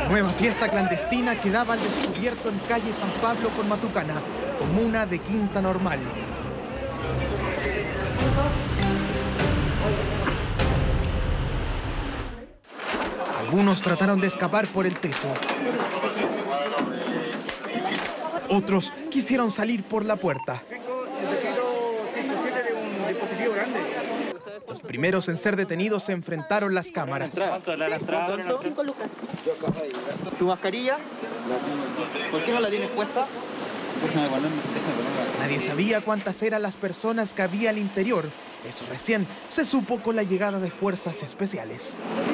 Nueva fiesta clandestina quedaba al descubierto en calle San Pablo con Matucana, comuna de Quinta Normal. Algunos trataron de escapar por el techo. Otros quisieron salir por la puerta. Los primeros en ser detenidos se enfrentaron las cámaras. 5 lucas. ¿Tu mascarilla? ¿Por qué no la tienes puesta? Nadie sabía cuántas eran las personas que había al interior. Eso recién se supo con la llegada de fuerzas especiales.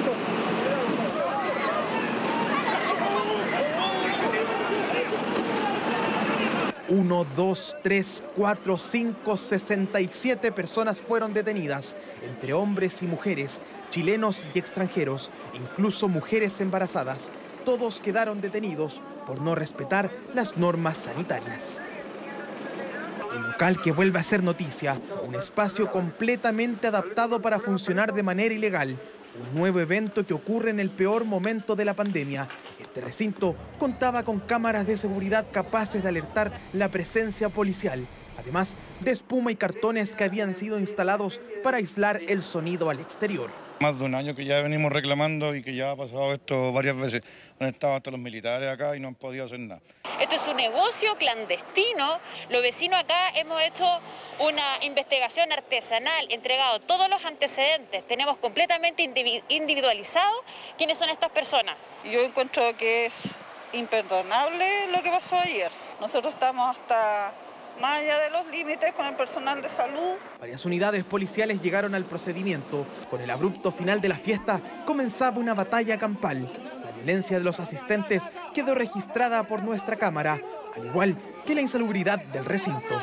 1, 2, 3, 4, 5, 67 personas fueron detenidas, entre hombres y mujeres, chilenos y extranjeros, incluso mujeres embarazadas. Todos quedaron detenidos por no respetar las normas sanitarias. Un local que vuelve a ser noticia, un espacio completamente adaptado para funcionar de manera ilegal. Un nuevo evento que ocurre en el peor momento de la pandemia. Este recinto contaba con cámaras de seguridad capaces de alertar la presencia policial, además de espuma y cartones que habían sido instalados para aislar el sonido al exterior. Más de un año que ya venimos reclamando y que ya ha pasado esto varias veces. Han estado hasta los militares acá y no han podido hacer nada. Esto es un negocio clandestino. Los vecinos acá hemos hecho una investigación artesanal, entregado todos los antecedentes. Tenemos completamente individualizado quiénes son estas personas. Yo encuentro que es imperdonable lo que pasó ayer. Nosotros estamos hasta más allá de los límites con el personal de salud. Varias unidades policiales llegaron al procedimiento. Con el abrupto final de la fiesta comenzaba una batalla campal. La violencia de los asistentes quedó registrada por nuestra cámara, al igual que la insalubridad del recinto.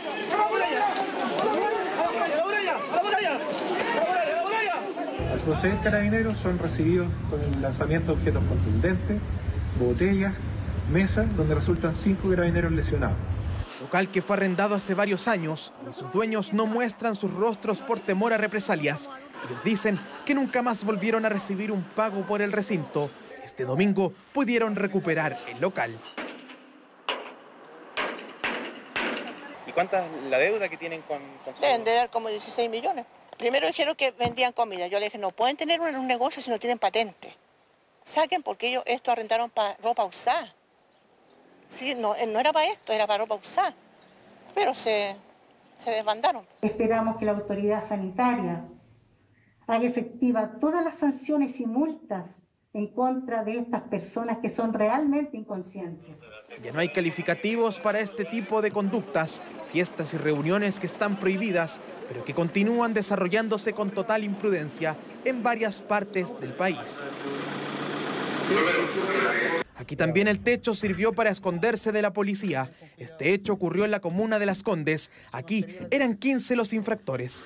Al proceder Carabineros son recibidos con el lanzamiento de objetos contundentes, botellas, mesas, donde resultan 5 carabineros lesionados. Local que fue arrendado hace varios años y sus dueños no muestran sus rostros por temor a represalias. Ellos dicen que nunca más volvieron a recibir un pago por el recinto. Este domingo pudieron recuperar el local. ¿Y cuánta es la deuda que tienen con su... Deben de dar como 16 millones. Primero dijeron que vendían comida. Yo le dije, no pueden tener un negocio si no tienen patente. Saquen porque ellos esto arrendaron para ropa usada. Sí, no era para esto, era para ropa usada, pero se desbandaron. Esperamos que la autoridad sanitaria haga efectiva todas las sanciones y multas en contra de estas personas que son realmente inconscientes. Ya no hay calificativos para este tipo de conductas, fiestas y reuniones que están prohibidas, pero que continúan desarrollándose con total imprudencia en varias partes del país. Aquí también el techo sirvió para esconderse de la policía. Este hecho ocurrió en la comuna de Las Condes. Aquí eran 15 los infractores.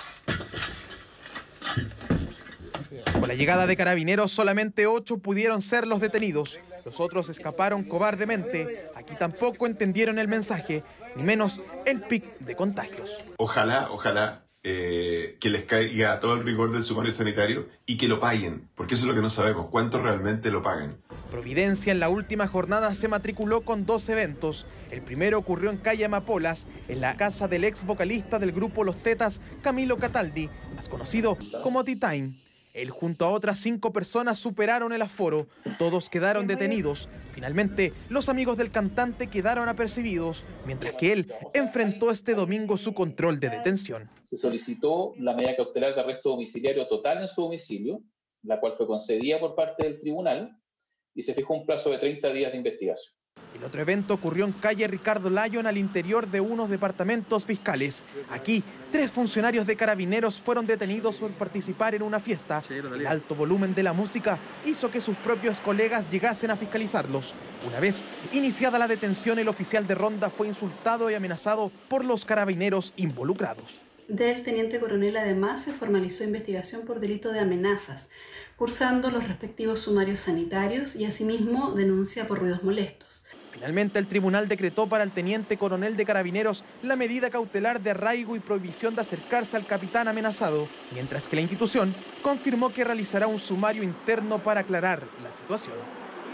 Con la llegada de Carabineros, solamente 8 pudieron ser los detenidos. Los otros escaparon cobardemente. Aquí tampoco entendieron el mensaje, ni menos el pic de contagios. Ojalá que les caiga todo el rigor del sumario sanitario y que lo paguen, porque eso es lo que no sabemos, cuánto realmente lo pagan. Providencia en la última jornada se matriculó con 2 eventos. El primero ocurrió en calle Amapolas, en la casa del ex vocalista del grupo Los Tetas, Camilo Cataldi, más conocido como T-Time. Él junto a otras 5 personas superaron el aforo. Todos quedaron detenidos. Finalmente, los amigos del cantante quedaron apercibidos, mientras que él enfrentó este domingo su control de detención. Se solicitó la medida cautelar de arresto domiciliario total en su domicilio, la cual fue concedida por parte del tribunal, y se fijó un plazo de 30 días de investigación. El otro evento ocurrió en calle Ricardo Lyon, al interior de unos departamentos fiscales. Aquí, 3 funcionarios de Carabineros fueron detenidos por participar en una fiesta. El alto volumen de la música hizo que sus propios colegas llegasen a fiscalizarlos. Una vez iniciada la detención, el oficial de ronda fue insultado y amenazado por los carabineros involucrados. Del teniente coronel además se formalizó investigación por delito de amenazas, cursando los respectivos sumarios sanitarios y asimismo denuncia por ruidos molestos. Finalmente, el tribunal decretó para el teniente coronel de Carabineros la medida cautelar de arraigo y prohibición de acercarse al capitán amenazado, mientras que la institución confirmó que realizará un sumario interno para aclarar la situación.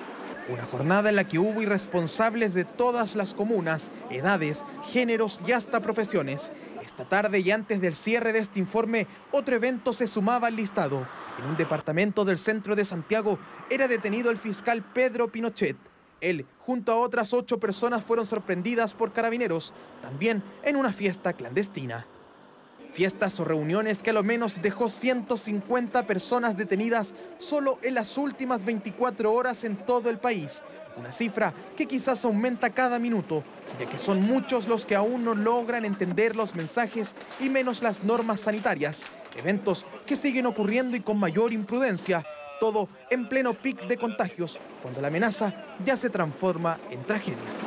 Una jornada en la que hubo irresponsables de todas las comunas, edades, géneros y hasta profesiones. Esta tarde y antes del cierre de este informe, otro evento se sumaba al listado. En un departamento del centro de Santiago era detenido el fiscal Pedro Pinochet. Él, junto a otras 8 personas, fueron sorprendidas por carabineros, también en una fiesta clandestina. Fiestas o reuniones que a lo menos dejó 150 personas detenidas solo en las últimas 24 horas en todo el país. Una cifra que quizás aumenta cada minuto, ya que son muchos los que aún no logran entender los mensajes y menos las normas sanitarias. Eventos que siguen ocurriendo y con mayor imprudencia, todo en pleno pic de contagios, cuando la amenaza ya se transforma en tragedia.